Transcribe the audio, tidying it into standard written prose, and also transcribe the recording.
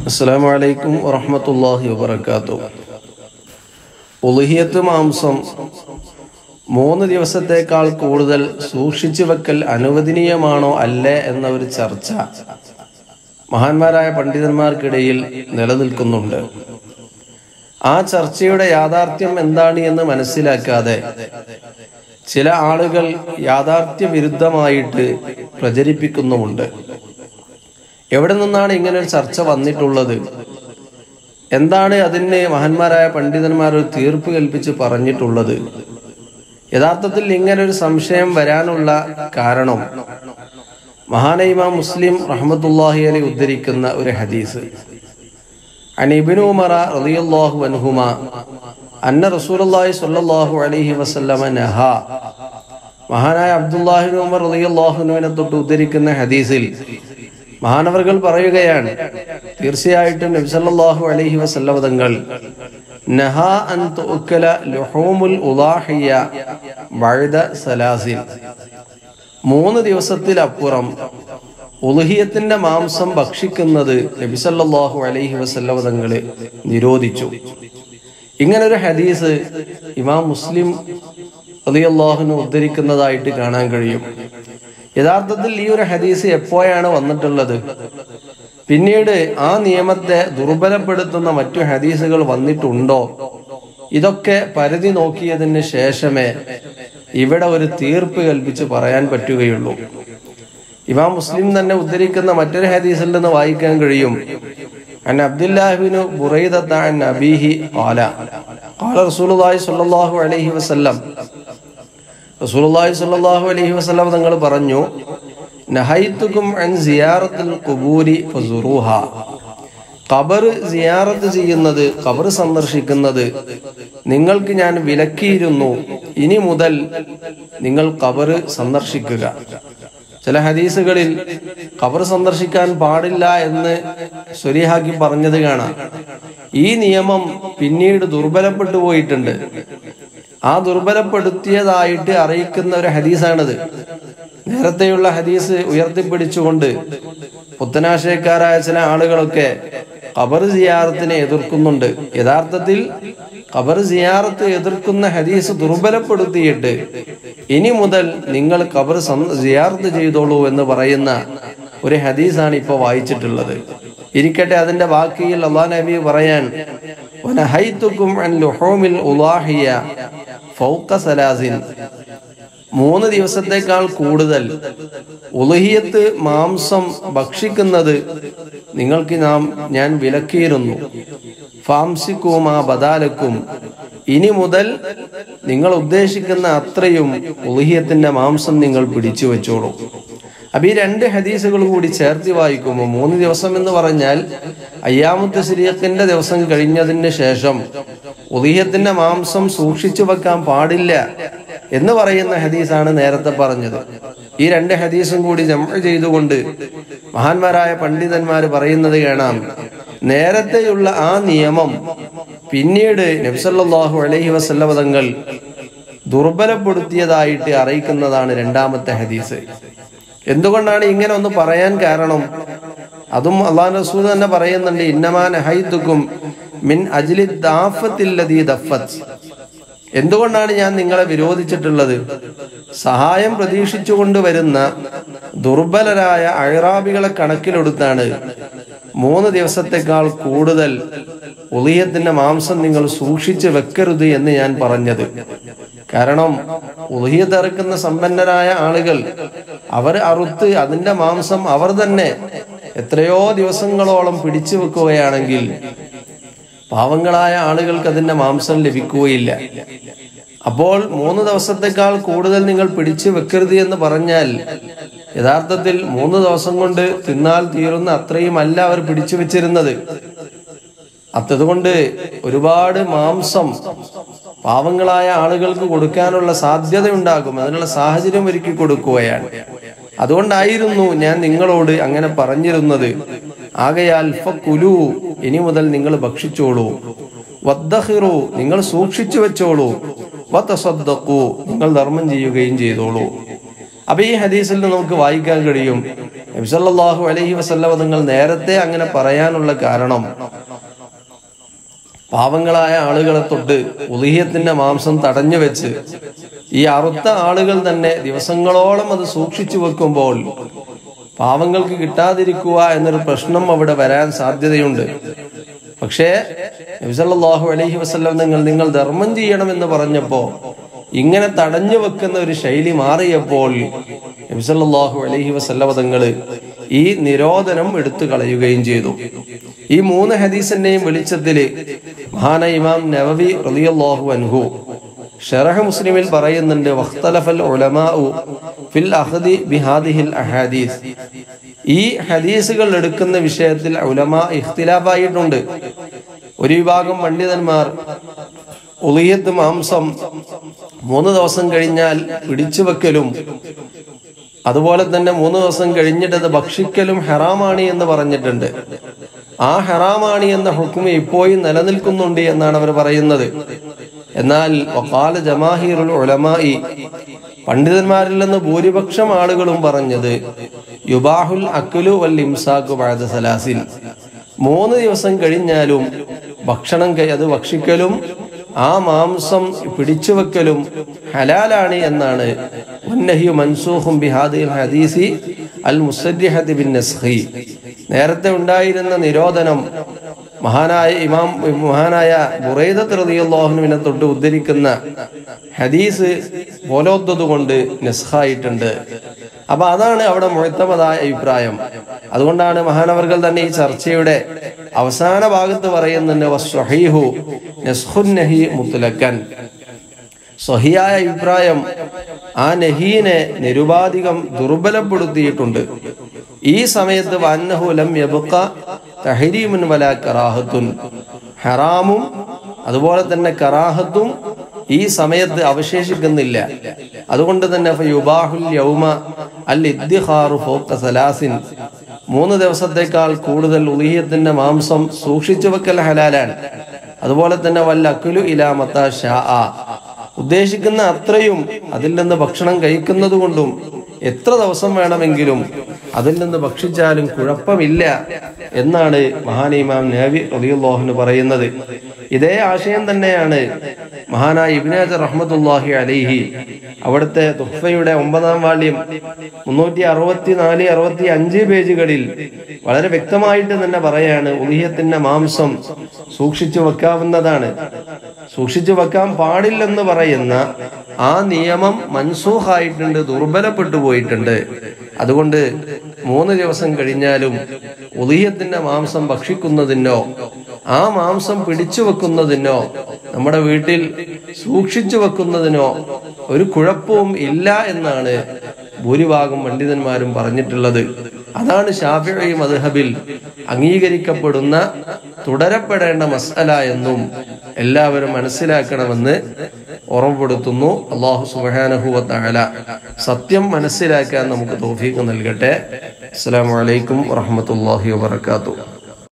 അസ്സലാമു അലൈക്കും വറഹ്മത്തുള്ളാഹി വബറകാതുഹു. ഉളുഹിയത്ത് മാംസം 3 ദിവസത്തേക്കാൾ കൂടുതൽ സൂക്ഷിച്ചു വെക്കൽ അനുവദനീയമാണോ അല്ലേ എന്ന ഒരു ചർച്ച മഹാന്മാരായ പണ്ഡിതന്മാർക്കിടയിൽ നിലനിൽക്കുന്നുണ്ട്. ആ ചർച്ചയുടെ യാഥാർത്ഥ്യം എന്താണ് എന്ന് മനസ്സിലാക്കാതെ ചില ആളുകൾ യാഥാർത്ഥ്യ വിരുദ്ധമായിട്ട് പ്രചരിപ്പിക്കുന്നുമുണ്ട്. എവിടെ നിന്നാണ് ഇങ്ങനെ ഒരു ചർച്ച വന്നിട്ടുള്ളത്? എന്താണ് അതിന് മഹാന്മാരായ പണ്ഡിതന്മാർ ഒരു തീർപ്പ് കൽപ്പിച്ച് പറഞ്ഞിട്ടുള്ളത്? യഥാർത്ഥത്തിൽ ഇങ്ങനെ ഒരു സംശയം വരാനുള്ള കാരണം മഹാനായ ഇമാം മുസ്ലിം റഹ്മത്തുള്ളാഹി അലൈഹി ഉദ്ധരിക്കുന്ന ഒരു ഹദീസ്, അൻ ഇബ്നു ഉമറ റളിയല്ലാഹു അൻഹുമാ അന്ന റസൂലുള്ളാഹി സ്വല്ലല്ലാഹു അലൈഹി വസല്ലമ നഹാ. മഹാനായ അബ്ദുല്ലാഹി ഇബ്നു ഉമർ റളിയല്ലാഹു അൻഹുവിനെ തൊട്ട് ഉദ്ധരിക്കുന്ന ഹദീസിൽ മഹാനവർകൾ പറയുകയാണ്, തീർച്ചയായിട്ടും നബി സല്ലല്ലാഹു അലൈഹി വസല്ലം തങ്ങൾ നഹാ അൻ തുഅക്കല ലുഹൂമുൽ ഉളാഹിയ ബഅദ സലാസിൻ, 3 ദിവസത്തിലപ്പുറം ഉളുഹിയത്തിന്റെ മാംസം ഭക്ഷിക്കുന്നത് നബി സല്ലല്ലാഹു അലൈഹി വസല്ലം തങ്ങൾ നിരോധിച്ചു. ഇങ്ങനൊരു ഹദീസ് ഇമാം മുസ്ലിം റളിയല്ലാഹു അൻഹു ഉദ്ധരിക്കുന്നതായിട്ട് കാണാൻ കഴിയും. യഥാർത്ഥത്തിൽ ഈ ഒരു ഹദീസ് എപ്പോഴാണ് വന്നിട്ടുള്ളത്? പിന്നീട് ആ നിയമത്തെ ദുർബലപ്പെടുത്തുന്ന മറ്റു ഹദീസുകൾ വന്നിട്ടുണ്ടോ? ഇതൊക്കെ പരിധി നോക്കിയതിന് ശേഷമേ ഇവിടെ ഒരു തീർപ്പ് കൽപ്പിച്ച് പറയാൻ പറ്റുകയുള്ളൂ. ഇമാം മുസ്ലിം തന്നെ ഉദ്ധരിക്കുന്ന മറ്റൊരു ഹദീസിൽ നിന്ന് വായിക്കാൻ കഴിയും, അൻ അബ്ദുല്ലാഹി ഇബ്നു ബുറൈദത അൻ അബീഹി ഖാല ഖാല റസൂലുള്ളാഹി സ്വല്ലല്ലാഹു അലൈഹി വസല്ലം, റസൂലുള്ളാഹി സ്വല്ലല്ലാഹു അലൈഹി വസല്ലം തങ്ങൾ പറഞ്ഞു, നഹൈതുകും അൻ സിയാറത്തുൽ ഖുബൂരി ഫസുറൂഹാ, ഖബർ സിയാറത്ത് ചെയ്യുന്നത്, ഖബർ സന്ദർശിക്കുന്നത് നിങ്ങൾക്ക് ഞാൻ വിലക്കിയിരുന്നു, ഇനി മുതൽ നിങ്ങൾ ഖബർ സന്ദർശിക്കുക. ചില ഹദീസുകളിൽ ഖബർ സന്ദർശിക്കാൻ പാടില്ല എന്ന് സ്വരീഹാക്കി പറഞ്ഞത് കാണാം. ഈ നിയമം പിന്നീട് ദുർബലപ്പെട്ടു പോയിട്ടുണ്ട്. ആ ദുർബലപ്പെടുത്തിയതായിട്ട് അറിയിക്കുന്ന ഒരു ഹദീസാണിത്. നേരത്തെയുള്ള ഹദീസ് ഉയർത്തിപ്പിടിച്ചുകൊണ്ട് പുത്തനാശയക്കാരായ ചില ആളുകളൊക്കെ ഖബർ സിയാറത്തിനെ എതിർക്കുന്നുണ്ട്. യഥാർത്ഥത്തിൽ ഖബർ സിയാറത്ത് എതിർക്കുന്ന ഹദീസ് ദുർബലപ്പെടുത്തിയിട്ട് ഇനി മുതൽ നിങ്ങൾ ഖബർ സിയാറത്ത് ചെയ്തോളൂ എന്ന് പറയുന്ന ഒരു ഹദീസാണ് ഇപ്പോൾ വായിച്ചിട്ടുള്ളത്. ഇരിക്കട്ടെ, അതിന്റെ ബാക്കിയിൽ അല്ലാഹു നബി പറയാൻ, വനഹൈതുകും അൻ ലുഹൂമിൽ ഉളാഹിയ ഫൗക സലാസിൻ, 3 ദിവസത്തേക്കാൾ കൂടുതൽ ഉളുഹിയത്ത് മാംസം ഭക്ഷിക്കുന്നത് നിങ്ങൾക്ക് ഞാൻ വിലക്കിയിരുന്നു. ഫാംസിക്കുമാ ബദാലക്കും, ഇനി മുതൽ നിങ്ങൾ ഉദ്ദേശിക്കുന്ന അത്രയും ഉളുഹിയത്തിന്റെ മാംസം നിങ്ങൾ പിടിച്ചു വെച്ചോളൂ. അപ്പൊ ഈ 2 ഹദീസുകൾ കൂടി ചേർത്ത് വായിക്കുമ്പോൾ 3 ദിവസം എന്ന് പറഞ്ഞാൽ അയ്യാമുത്ത് തശ്രീഖിന്റെ ദിവസം കഴിഞ്ഞതിന് ശേഷം ഉളുഹിയത്തിന്റെ മാംസം സൂക്ഷിച്ചു വെക്കാൻ പാടില്ല എന്ന് പറയുന്ന ഹദീസാണ് നേരത്തെ പറഞ്ഞത്. ഈ 2 ഹദീസും കൂടി ജംഅ് ചെയ്തുകൊണ്ട് മഹാന്മാരായ പണ്ഡിതന്മാർ പറയുന്നത് കാണാം, നേരത്തെയുള്ള ആ നിയമം പിന്നീട് നബി സല്ലല്ലാഹു അലൈഹി വസല്ലം തങ്ങൾ ദുർബലപ്പെടുത്തിയതായിട്ട് അറിയിക്കുന്നതാണ് 2ാമത്തെ ഹദീസ്. എന്തുകൊണ്ടാണ് ഇങ്ങനെ ഒന്ന് പറയാൻ കാരണം? അതും അല്ലാഹു റസൂൽ തന്നെ പറയുന്നുണ്ട്, ഇന്നമാ നഹൈതുകും മിൻ അജ്ലി ദാഫത്തില്ലദീ ദഫത്ത്, എന്തുകൊണ്ടാണ് ഞാൻ നിങ്ങളെ വിരോധിച്ചിട്ടുള്ളത്? സഹായം പ്രതീക്ഷിച്ചുകൊണ്ട് വരുന്ന ദുർബലരായ അഅ്റാബികളെ കണക്കിലെടുത്താണ് 3 ദിവസത്തേക്കാൾ കൂടുതൽ ഉളുഹിയത്തിന്റെ മാംസം നിങ്ങൾ സൂക്ഷിച്ചു വെക്കരുത് എന്ന് ഞാൻ പറഞ്ഞത്. കാരണം ഉളുഹിയത്ത് അറുക്കുന്ന സമ്പന്നരായ ആളുകൾ അവർ അറുത്ത് അതിന്റെ മാംസം അവർ തന്നെ എത്രയോ ദിവസങ്ങളോളം പിടിച്ചു വെക്കുകയാണെങ്കിൽ പാവങ്ങളായ ആളുകൾക്ക് അതിന്റെ മാംസം ലഭിക്കുകയില്ല. അപ്പോൾ 3 ദിവസത്തേക്കാൾ കൂടുതൽ നിങ്ങൾ പിടിച്ചു വെക്കരുത് എന്ന് പറഞ്ഞാൽ യഥാർത്ഥത്തിൽ 3 ദിവസം കൊണ്ട് തിന്നാൽ തീരുന്ന അത്രയും അല്ല അവർ പിടിച്ചു വെച്ചിരുന്നത്. അതുകൊണ്ട് ഒരുപാട് മാംസം പാവങ്ങളായ ആളുകൾക്ക് കൊടുക്കാനുള്ള സാധ്യത ഉണ്ടാകും. അതിനുള്ള സാഹചര്യം ഒരുക്കി കൊടുക്കുകയാണ്. അതുകൊണ്ടായിരുന്നു ഞാൻ നിങ്ങളോട് അങ്ങനെ പറഞ്ഞിരുന്നത്. ആകയാൽ ഫകുലു, ഇനി മുതൽ നിങ്ങൾ ഭക്ഷിച്ചോളൂ. വദ്ദഖിറു, നിങ്ങൾ സൂക്ഷിച്ചു വെച്ചോളൂ. വതസദ്ദഖു, നിങ്ങൾ ധർമ്മം ചെയ്യുകയും ചെയ്തോളൂ. അപ്പൊ ഈ ഹദീസിൽ നമുക്ക് വായിക്കാൻ കഴിയും, നബി സല്ലല്ലാഹു അലൈഹി വസല്ലം നിങ്ങൾ നേരത്തെ അങ്ങനെ പറയാനുള്ള കാരണം പാവങ്ങളായ ആളുകളെ തൊട്ട് ഉളിഹ്യത്തിന്റെ മാംസം തടഞ്ഞു വെച്ച് ഈ അറുത്ത ആളുകൾ തന്നെ ദിവസങ്ങളോളം അത് സൂക്ഷിച്ചു വെക്കുമ്പോൾ പാവങ്ങൾക്ക് കിട്ടാതിരിക്കുക എന്നൊരു പ്രശ്നം അവിടെ വരാൻ സാധ്യതയുണ്ട്. പക്ഷേ നബി സല്ലല്ലാഹു അലൈഹി വസല്ലം നിങ്ങൾ ധർമ്മം ചെയ്യണമെന്ന് പറഞ്ഞപ്പോ ഇങ്ങനെ തടഞ്ഞു വെക്കുന്ന ഒരു ശൈലി മാറിയപ്പോൾ നബി സല്ലല്ലാഹു അലൈഹി വസല്ലം തങ്ങൾ ഈ നിരോധനം എടുത്തു കളയുകയും ചെയ്തു. ഈ 3 ഹദീസിന്റെയും വെളിച്ചത്തില് മഹാനായ ഇമാം നവവി റളിയല്ലാഹു അൻഹു ശറഹ് മുസ്ലിമിൽ പറയുന്നുണ്ട്, വഖ്തലഫൽ ഉലമാഉ ഫിൽ അഖ്ദി ബിഹാദിഹിൽ അഹാദീസ്. ഈ ഹദീസുകൾ എടുക്കുന്ന വിഷയത്തിൽ ഉലമാ ഇഖ്തിലാഫായിട്ടുണ്ട്. ഒരു വിഭാഗം പണ്ഡിതന്മാർ ഉളിഹ്യത്ത് മാംസം 3 ദിവസം കഴിഞ്ഞാൽ പിടിച്ചു വെക്കലും അതുപോലെ തന്നെ 3 ദിവസം കഴിഞ്ഞിട്ട് അത് ഭക്ഷിക്കലും ഹറാമാണ് എന്ന് പറഞ്ഞിട്ടുണ്ട്. ആ ഹറാമാണ് എന്ന ഹുക്മ ഇപ്പോഴും നിലനിൽക്കുന്നുണ്ട് എന്നാണ് അവർ പറയുന്നത്. എന്നാൽ വഖാല ജമാഹിറുൽ ഉലമായി, പണ്ഡിതന്മാരിൽ നിന്ന് ഭൂരിപക്ഷം ആളുകളും പറഞ്ഞത് യുബാഹുൽ അക്ലു വൽ ഇംസാഖു ബഅദ സലാസിൻ, 3 ദിവസം കഴിഞ്ഞാലും അത് ഭക്ഷിക്കലും ആ മാംസം പിടിച്ചു വെക്കലും ഹലാലാണ് എന്നാണ്. വന്നഹ്യു മൻസൂഖും ബിഹാദിൽ ഹദീസി അൽ മുസദ്ദിഹതി ബിൻ നസ്ഖി. നേരത്തെ ഉണ്ടായിരുന്ന നിരോധനം മഹാനായ ബുറൈദത്ത് റളിയല്ലാഹു അൻഹുവിനെ തൊട്ട് ഉദ്ധരിക്കുന്ന ഹദീസ് പോലോത്തതുകൊണ്ട് നസ്ഖായിട്ടുണ്ട്. അപ്പൊ അതാണ് അവിടെ മുഅ്തമദായ അഭിപ്രായം. അതുകൊണ്ടാണ് മഹാനവർകൾ തന്നെ ഈ ചർച്ചയുടെ അവസാന ഭാഗത്ത് പറയുന്നുണ്ട്, വസ്സഹീഹു നസ്ഖുൻ നഹി മുത്ലഖൻ. സ്വഹിയായ അഭിപ്രായം ആ നഹീനെ നിരുപാധികം ദുർബലപ്പെടുത്തിയിട്ടുണ്ട്. ഈ സമയത്ത് വന്നഹു ലം യബ്ഖ തഹരീമുൻ വലാ കറാഹത്തുൻ, ഹറാമും അതുപോലെ തന്നെ കറാഹത്തും ഈ സമയത്ത് അവശേഷിക്കുന്നില്ല. അതുകൊണ്ട് തന്നെ ഫയുബാഹുൽ യൗമ അൽ ഇദ്ഖാറു ഫൗക സലാസിൻ, 3 ദിവസത്തേക്കാൾ കൂടുതൽ ഉളിഹ്യത്തിന്റെ മാംസം സൂക്ഷിച്ചു വെക്കൽ ഹലാലാണ്. അതുപോലെ തന്നെ വൽ അക്ലു ഇലാ മതാ ശാഅ, ഉദ്ദേശിക്കുന്ന അത്രയും അതിൽ നിന്ന് ഭക്ഷണം കഴിക്കുന്നത് കൊണ്ടും എത്ര ദിവസം വേണമെങ്കിലും അതിൽ നിന്ന് ഭക്ഷിച്ചാലും കുഴപ്പമില്ല എന്നാണ് മഹാനായ ഇമാം നവവി റളിയല്ലാഹു അൻഹു പറയുന്നത്. ഇതേ ആശയം തന്നെയാണ് മഹാനായ ഇബ്നു ഹജർ റഹ്മത്തുള്ളാഹി അലൈഹി അവിടുത്തെ തുഹ്ഫയുടെ 9-ാം വാള്യം 364-65 പേജുകളിൽ വളരെ വ്യക്തമായിട്ട് തന്നെ പറയാണ്, ഉളിഹ്യത്തിന്റെ മാംസം സൂക്ഷിച്ചു വെക്കാവുന്നതാണ്. സൂക്ഷിച്ചു വെക്കാൻ പാടില്ലെന്ന് പറയുന്ന ആ നിയമം മൻസൂഖായിട്ടുണ്ട്, ദുർബലപ്പെട്ടു പോയിട്ടുണ്ട്. അതുകൊണ്ട് 3 ദിവസം കഴിഞ്ഞാലും ഉളിഹ്യത്തിന്റെ മാംസം ഭക്ഷിക്കുന്നതിനോ ആ മാംസം പിടിച്ചു വെക്കുന്നതിനോ നമ്മുടെ വീട്ടിൽ സൂക്ഷിച്ചു വെക്കുന്നതിനോ ഒരു കുഴപ്പവും ഇല്ല എന്നാണ് ഭൂരിഭാഗം പണ്ഡിതന്മാരും പറഞ്ഞിട്ടുള്ളത്. അതാണ് ശാഫിഈ മദ്ഹബിൽ അംഗീകരിക്കപ്പെടുന്ന തുടരപ്പെടേണ്ട മസ്അല എന്നും എല്ലാവരും മനസ്സിലാക്കണമെന്ന് ഓർമ്മപ്പെടുത്തുന്നു. അല്ലാഹു സുബ്ഹാനഹു വ തആല സത്യം മനസ്സിലാക്കാൻ നമുക്ക് തൗഫീഖ് നൽകട്ടെ. അസ്സലാമു അലൈക്കും വറഹ്മത്തുള്ളാഹി വബറകാതുഹു.